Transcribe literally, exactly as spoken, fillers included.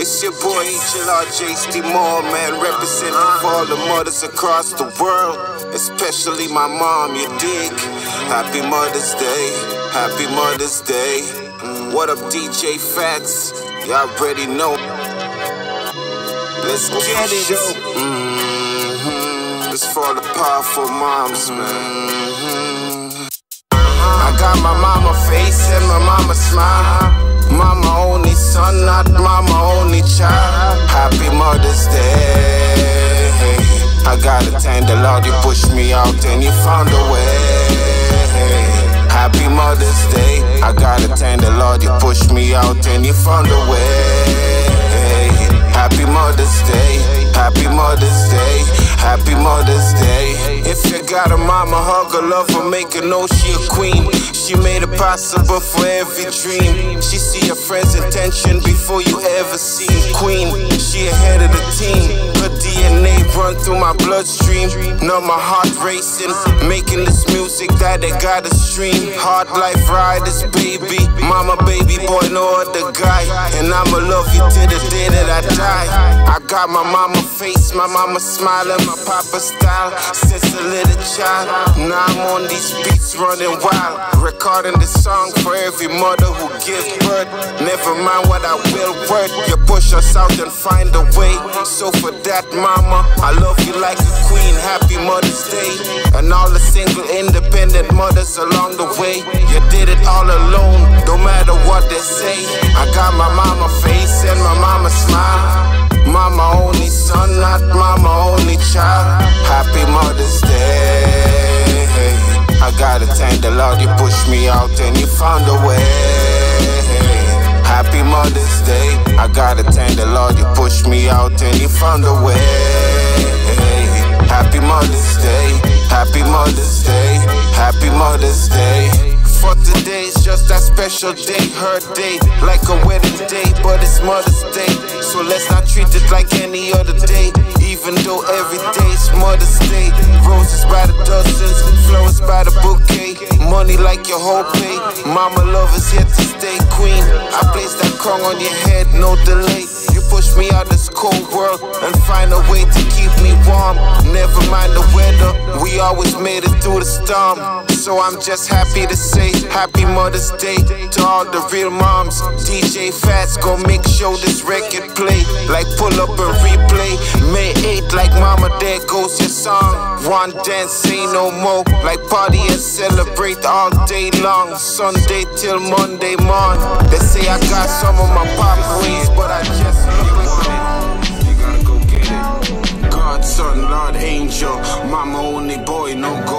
It's your boy H L R J S Moore, man, representing for all the mothers across the world, especially my mom, you dig? Happy Mother's Day, Happy Mother's Day. Mm, what up, D J Fats? You already know. Let's get it. Mm-hmm. It's for the powerful moms, man. Mm-hmm. I got my mama face and my mama smile. Mama only son, not mama only child. Happy Mother's Day. I gotta thank the Lord, you pushed me out and you found a way. Happy Mother's Day. I gotta thank the Lord, you pushed me out and you found a way. Happy Mother's Day. Happy Mother's Day. Happy Mother's Day. If you got a mama, hug her, love her, make her know she a queen. She made it possible for every dream. She see her friend's intention before you ever see queen. She ahead of the team. Her D N A run through my bloodstream. Now my heart racing, making this music that they gotta stream. Hard life riders, baby. Mama, baby boy, no other guy. And I'ma love you till the day that I die. I got my mama face, my mama smiling, my papa style since a little child. Now I'm on these beats running wild, recording this song for every mother who gives birth. Never mind what I will worth, you push us out and find a way. So for that, mama, I love you like a queen. Happy Mother's Day. And all the single independent mothers along the way, you did it all alone, no matter what they say. I got my mama face and my mama smile. Mama only son, not mama only child. Happy Mother's Day. I gotta thank the Lord, you pushed me out and you found a way. Happy Mother's Day. I gotta thank the Lord, you pushed me out and you found a way. Happy Mother's Day. Happy Mother's Day. Happy Mother's Day. For today, it's just that special day, her day, like a wedding day, but it's Mother's Day. So let's not treat it like any other day, even though every day is Mother's Day. Roses by the dozens, flowers by the bouquet, money like your whole pay. Mama love is here to stay, queen. I place that crown on your head, no delay. You push me out this cold world and find a way to keep me warm. Never mind the weather, we always made it through the storm. So I'm just happy to say Happy Mother's Day to all the real moms. D J Fats gon' make sure this record play, like pull up and replay. May eighth, like mama, there goes your song. One dance, say no more, like party and celebrate all day long. Sunday till Monday morn. They say I got some of my pop ways, but I just want it. You gotta go get it. God, son, Lord, angel, mama only boy, no go.